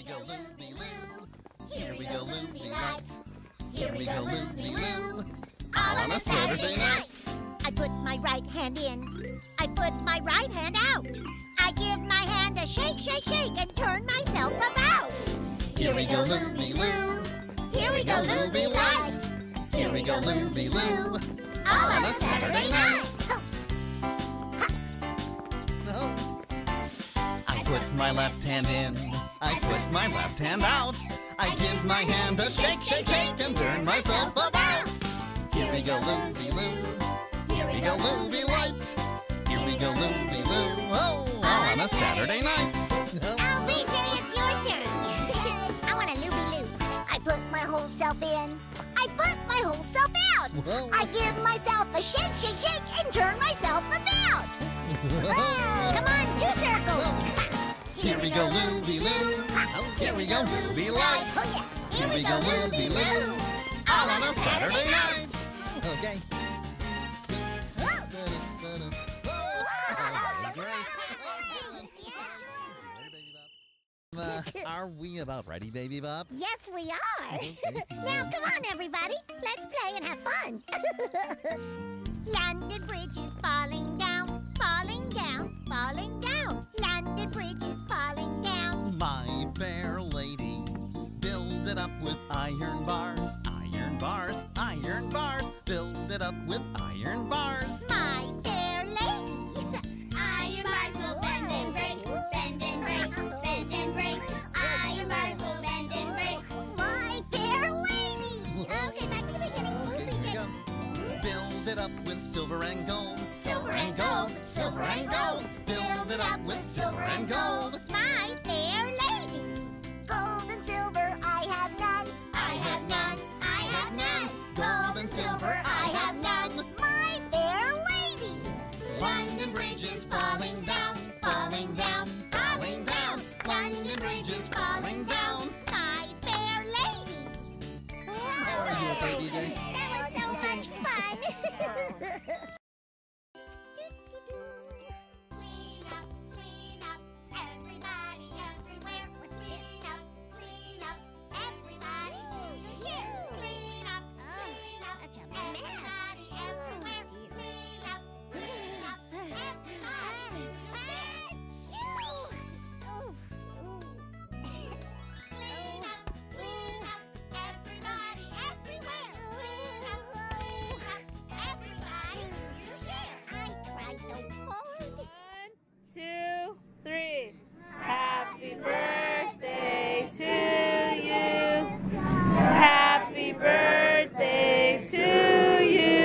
we go, Looby-Loo. Here we go, Looby Lights. Here we go, Looby-Loo. All on a Saturday night. I put my right hand in. I put my right hand out. I give my hand a shake, shake, shake, and turn myself about. Here we go, Looby-Loo. Here we go, Looby Lights. Here we go, Looby-Loo. All on a Saturday night. I put my left hand in. I put my left hand out. I give my hand a shake, shake, shake, and turn myself about. Here we go, Looby-Loo. Here we go, Looby Lights. Here we go, Looby-Loo. Oh, all on a Saturday night. LBJ, it's your turn. I want a Looby-Loo. I put my whole self in. I put my whole self out. Whoa. I give myself a shake, shake, shake, and turn myself about. Come on, 2 circles. Here we go, Looby-Loo. Here we go, Looby Lights. Oh, yeah. Here we go, Looby-Loo. All on a Saturday night. Okay. Are we about ready, Baby Bop? Yes, we are. Now, come on, everybody. Let's play and have fun. London Bridge is falling down, falling down, falling down. London Bridge is falling down. My fair lady, build it up with iron bars, iron bars, iron bars. Build it up with iron bars. My fair lady. Iron bars will bend and break, bend and break, bend and break. Iron bars will bend and break. My fair lady. Okay, back to the beginning. Okay, here we go. Build it up with silver and gold, Silver and gold, silver and gold. Build it up with silver and gold. My fair lady. Gold and silver, I have none. I have none, I have none. Gold and silver, I have none. My fair lady. London Bridge is falling down, falling down, falling down. London Bridge is falling down. My fair lady. How are you, Baby Day? That was so much fun. Clean up, everybody, everywhere. Clean up, everybody, do your share. Clean up, Such a everybody, everywhere. Clean up, everybody, do your share. Clean up, everybody, everywhere. Clean up, everybody, do your share. I try so hard. 1, 2, 3. Happy birthday to you. Happy birthday to you.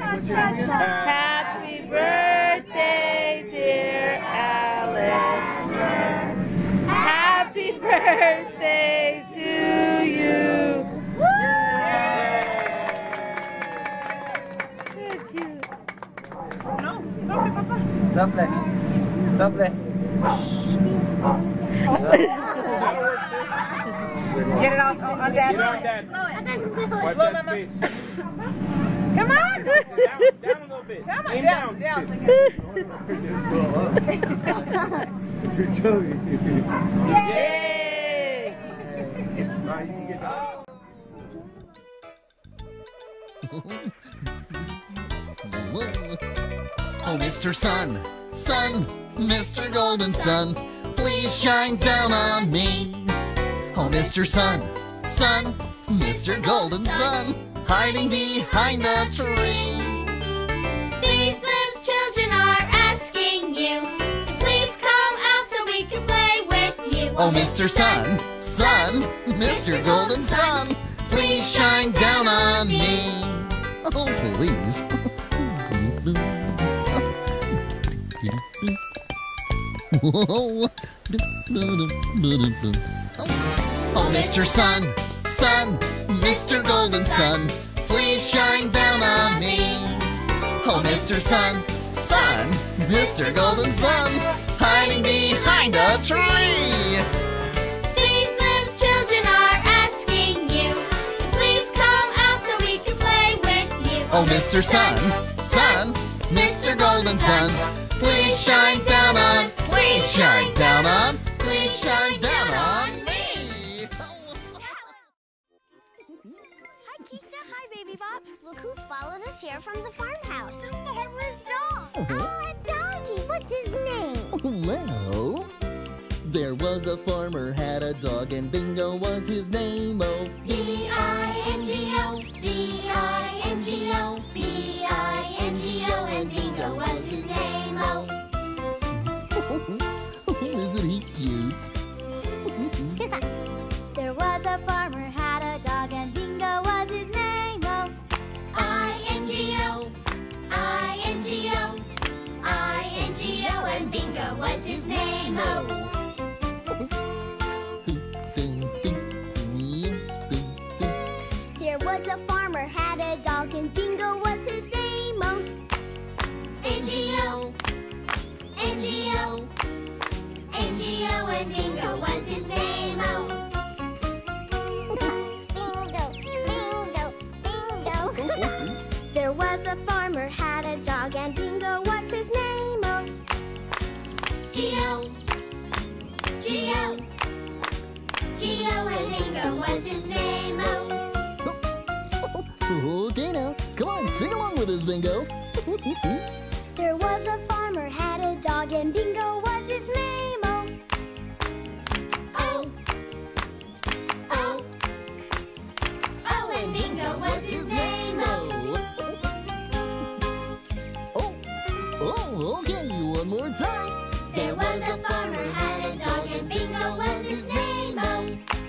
Happy birthday, dear Alex. Happy birthday to you. Doble. Doble. Get it on Dad. Get on Dad. Wipe that face. Come on. Down a little bit. Come on, Lean down. You're joking. Yay! Alright, you can get down. Oh, Mr. Sun, Sun, Mr. Golden Sun, please shine down on me. Oh, Mr. Sun, Sun, Mr. Golden Sun, hiding behind a tree. These little children are asking you to please come out so we can play with you. Oh, Mr. Sun, Sun, Mr. Golden Sun, please shine down on me. Oh, please. Oh, Mr. Sun, Sun, Mr. Golden Sun, please shine down on me. Oh, Mr. Sun, Sun, Mr. Golden Sun, hiding behind a tree. These little children are asking you to please come out so we can play with you. Oh, Mr. Sun, Sun, Mr. Golden Sun, please shine down on, please shine down on, please shine down on me. Bebop. Look who followed us here from the farmhouse. The farmer's dog. Oh, a doggy. What's his name? Well, there was a farmer had a dog and Bingo was his name. Oh, B-I-N-G-O, B-I-N-G-O, B-I-N-G-O, and Bingo was his name. Oh, isn't he cute? There was a farmer had a dog and Bingo was his name. Oh, I-N-G-O, I-N-G-O, I-N-G-O, and Bingo was his name. Oh, there was a farmer had a dog and Bingo was his name. Oh, N-G-O, N-G-O, N-G-O, and Bingo was his name. Oh, there was a farmer had a dog and Bingo was his name. Oh, G-O, G-O, G-O, and Bingo was his name. Oh, Okay now, come on, sing along with us, Bingo. there was a farmer had a dog and Bingo was his name. Oh, oh, oh, oh, and Bingo was his name. Oh, Okay, one more time. there was a farmer had a dog and Bingo was his name. Oh,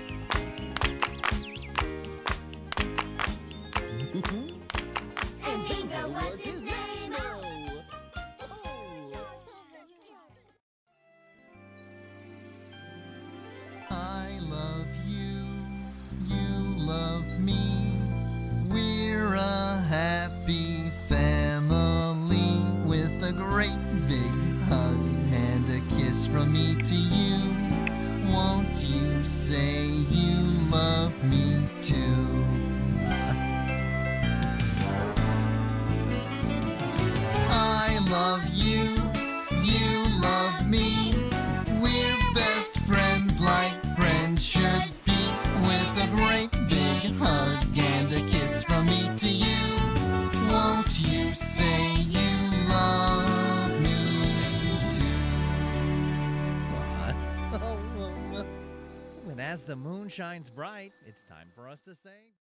and Bingo was his name. Oh, I love you, you love me. We're a happy family with a great big hug and a kiss from me to you. Won't you say you love me too? I love you, you love me. We're best friends like friends should be. With a great big hug and a kiss from me to you. Won't you say you love me too? And as the moon shines bright, it's time for us to say